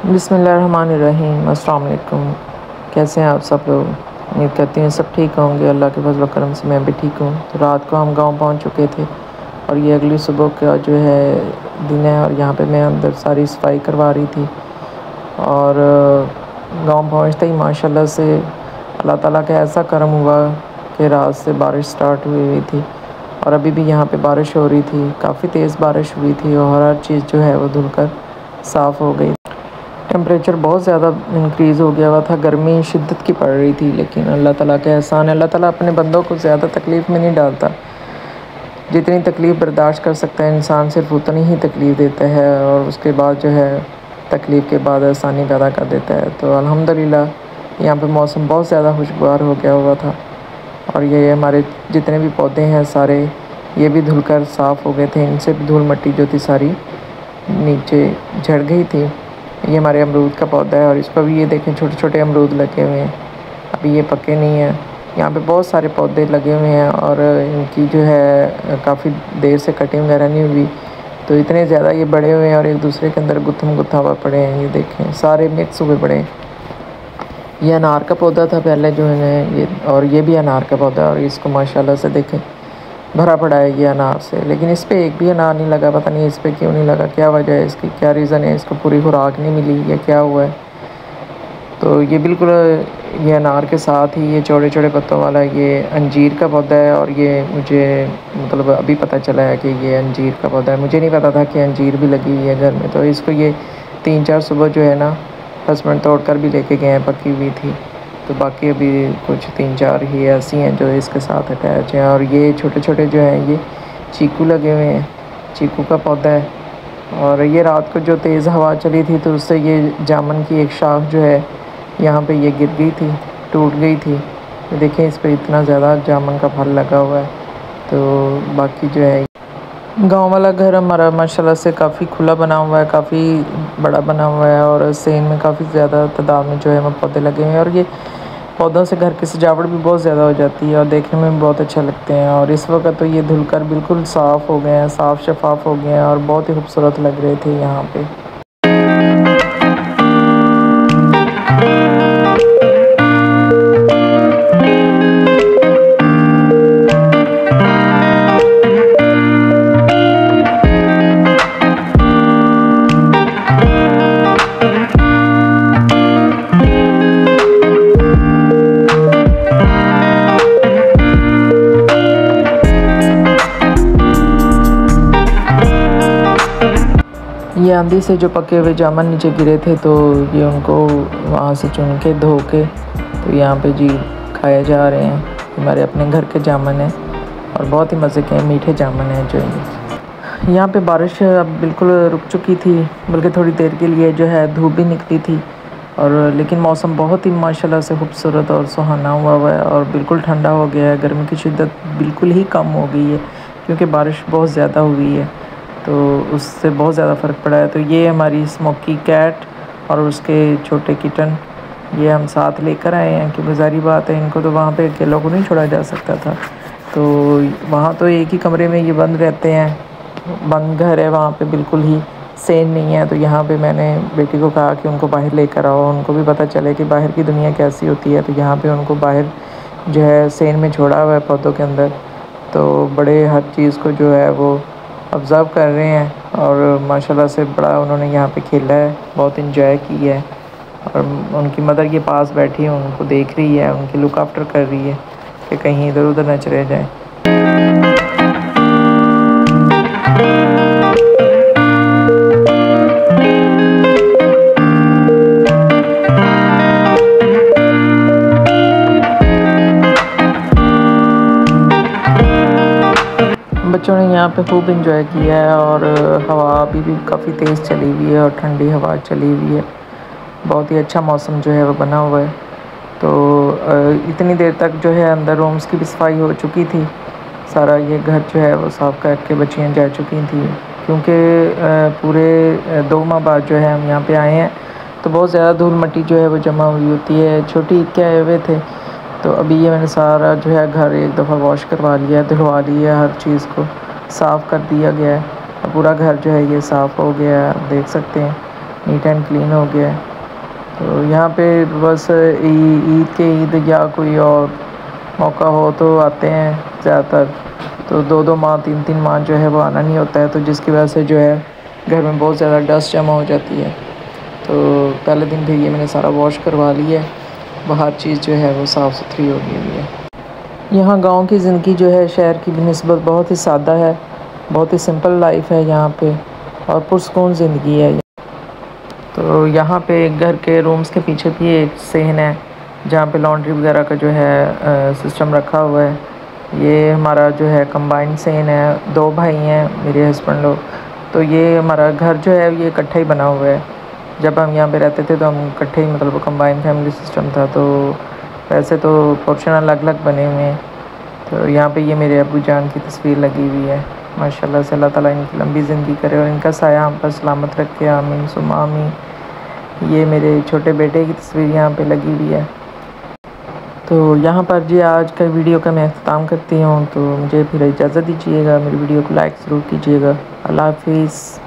बिस्मिल्लाहिर्रहमानिर्रहीम। अस्सलाम वालेकुम। कैसे हैं आप सब लोग? उम्मीद करती हैं सब ठीक होंगे। अल्लाह के फज़ल व करम से मैं भी ठीक हूँ। तो रात को हम गांव पहुँच चुके थे और ये अगली सुबह का जो है दिन है और यहाँ पे मैं अंदर सारी सफाई करवा रही थी। और गांव पहुँचते ही माशाल्लाह से अल्लाह ताला का ऐसा करम हुआ कि रात से बारिश स्टार्ट हुई थी और अभी भी यहाँ पे बारिश हो रही थी। काफ़ी तेज़ बारिश हुई थी और हर चीज़ जो है वो धुलकर साफ़ हो गई। टेम्परेचर बहुत ज़्यादा इंक्रीज़ हो गया हुआ था, गर्मी शिद्दत की पड़ रही थी, लेकिन अल्लाह ताला का एहसान है। अल्लाह ताला अपने बंदों को ज़्यादा तकलीफ़ में नहीं डालता। जितनी तकलीफ़ बर्दाश्त कर सकता है इंसान सिर्फ उतनी ही तकलीफ़ देता है और उसके बाद जो है तकलीफ़ के बाद आसानी पैदा कर देता है। तो अल्हम्दुलिल्लाह यहाँ पे मौसम बहुत ज़्यादा खुशगवार हो गया हुआ था और ये हमारे जितने भी पौधे हैं सारे ये भी धुलकर साफ़ हो गए थे। इनसे भी धूल मिट्टी जो थी सारी नीचे झड़ गई थी। ये हमारे अमरूद का पौधा है और इस पर भी ये देखें छोटे छोटे अमरूद लगे हुए हैं, अभी ये पके नहीं हैं। यहाँ पे बहुत सारे पौधे लगे हुए हैं और इनकी जो है काफ़ी देर से कटिंग वगैरह नहीं हुई, तो इतने ज़्यादा ये बड़े हुए हैं और एक दूसरे के अंदर गुत्थम गुत्था हुआ पड़े हैं। ये देखें सारे मिक्स हुए पड़े हैं। ये अनार का पौधा था पहले जो है ये, और ये भी अनार का पौधा है और इसको माशाल्लाह से देखें भरा पड़ा है ये अनार से, लेकिन इस पे एक भी अनार नहीं लगा। पता नहीं इस पे क्यों नहीं लगा, क्या वजह है इसकी, क्या रीज़न है, इसको पूरी खुराक नहीं मिली या क्या हुआ है। तो ये बिल्कुल ये अनार के साथ ही ये चौड़े चौड़े पत्तों वाला ये अंजीर का पौधा है और ये मुझे मतलब अभी पता चला है कि ये अंजीर का पौधा है। मुझे नहीं पता था कि अंजीर भी लगी हुई है घर में। तो इसको ये 3-4 सुबह जो है ना हस्बैंड तोड़ कर भी लेके गए हैं, पकी हुई थी। तो बाकी अभी कुछ 3-4 ही ऐसी हैं जो इसके साथ अटैच हैं। और ये छोटे छोटे जो हैं ये चीकू लगे हुए हैं, चीकू का पौधा है। और ये रात को जो तेज़ हवा चली थी तो उससे ये जामुन की एक शाख जो है यहाँ पे ये गिर गई थी, टूट गई थी। ये देखें इस पर इतना ज़्यादा जामुन का फल लगा हुआ है। तो बाकी जो है गांव वाला घर हमारा माशाल्लाह से काफ़ी खुला बना हुआ है, काफ़ी बड़ा बना हुआ है और सेन में काफ़ी ज़्यादा तादाद में जो है वो पौधे लगे हुए हैं और ये पौधों से घर की सजावट भी बहुत ज़्यादा हो जाती है और देखने में भी बहुत अच्छे लगते हैं। और इस वक्त तो ये धुलकर बिल्कुल साफ़ हो गए हैं, साफ़ शफाफ हो गए हैं और बहुत ही खूबसूरत लग रहे थे यहाँ पे। ये आंधी से जो पके हुए जामुन नीचे गिरे थे तो ये उनको वहाँ से चुन के धो के तो यहाँ पे जी खाए जा रहे हैं। हमारे अपने घर के जामुन हैं और बहुत ही मज़े के मीठे जामुन हैं जो ये। यहाँ पे बारिश अब बिल्कुल रुक चुकी थी, बल्कि थोड़ी देर के लिए जो है धूप भी निकली थी और लेकिन मौसम बहुत ही माशाल्लाह से खूबसूरत और सुहाना हुआ है और बिल्कुल ठंडा हो गया है। गर्मी की शिद्दत बिल्कुल ही कम हो गई है क्योंकि बारिश बहुत ज़्यादा हुई है, तो उससे बहुत ज़्यादा फ़र्क पड़ा है। तो ये हमारी स्मोकी कैट और उसके छोटे किटन ये हम साथ लेकर आए हैं क्योंकि ज़ाहिर बात है इनको तो वहाँ पे अकेलों को नहीं छोड़ा जा सकता था। तो वहाँ तो एक ही कमरे में ये बंद रहते हैं, बंद घर है वहाँ पे, बिल्कुल ही सेन नहीं है। तो यहाँ पे मैंने बेटी को कहा कि उनको बाहर लेकर आओ, उनको भी पता चले कि बाहर की दुनिया कैसी होती है। तो यहाँ पे उनको बाहर जो है सेन में छोड़ा हुआ है पौधों के अंदर, तो बड़े हर चीज़ को जो है वो ऑब्ज़र्व कर रहे हैं और माशाल्लाह से बड़ा उन्होंने यहाँ पे खेला है, बहुत इंजॉय की है। और उनकी मदर के पास बैठी है, उनको देख रही है, उनकी लुक आफ्टर कर रही है कि कहीं इधर उधर न चले जाएं। बच्चों ने यहाँ पे खूब इंजॉय किया है और हवा अभी भी काफ़ी तेज़ चली हुई है और ठंडी हवा चली हुई है। बहुत ही अच्छा मौसम जो है वो बना हुआ है। तो इतनी देर तक जो है अंदर रूम्स की भी सफाई हो चुकी थी, सारा ये घर जो है वो साफ़ करके बच्चियाँ जा चुकी थी क्योंकि पूरे 2 माह बाद जो है हम यहाँ पे आए हैं तो बहुत ज़्यादा धूल मिट्टी जो है वो जमा हुई होती है। छोटी ईद के आए हुए थे तो अभी ये मैंने सारा जो है घर एक दफ़ा वॉश करवा लिया, धुलवा लिया, हर चीज़ को साफ़ कर दिया गया है। पूरा घर जो है ये साफ़ हो गया है, आप देख सकते हैं। नीट एंड क्लीन हो गया है। तो यहाँ पे बस ईद के ईद या कोई और मौका हो तो आते हैं ज़्यादातर। तो 2-2 माह 3-3 माह जो है वो आना नहीं होता है, तो जिसकी वजह से जो है घर में बहुत ज़्यादा डस्ट जमा हो जाती है। तो पहले दिन भी ये मैंने सारा वॉश करवा लिया है, बाहर चीज़ जो है वो साफ़ सुथरी हो गई हुई है। यहाँ गांव की ज़िंदगी जो है शहर की निस्बत बहुत ही सादा है, बहुत ही सिंपल लाइफ है यहाँ पे और पुरसकून ज़िंदगी है। तो यहाँ पे घर के रूम्स के पीछे भी एक सहन है जहाँ पे लॉन्ड्री वगैरह का जो है सिस्टम रखा हुआ है। ये हमारा जो है कंबाइंड सहन है, 2 भाई हैं मेरे हस्बैंड लोग। तो ये हमारा घर जो है ये इकट्ठा ही बना हुआ है। जब हम यहाँ पे रहते थे तो हम इकट्ठे ही, मतलब कंबाइंड फैमिली सिस्टम था। तो वैसे तो पोर्शन अलग अलग बने हुए हैं। तो यहाँ पे ये मेरे अब्बू जान की तस्वीर लगी हुई है। माशाल्लाह से अल्लाह ताला इनकी लंबी ज़िंदगी करे और इनका साया हम पर सलामत रखे, आमीन सुम्मा आमीन। ये मेरे छोटे बेटे की तस्वीर यहाँ पे लगी हुई है। तो यहाँ पर जी आज का वीडियो का मैं अख्ताम करती हूँ। तो मुझे फिर इजाज़त दीजिएगा, मेरी वीडियो को लाइक ज़रूर कीजिएगा। अल्लाह हाफिज़।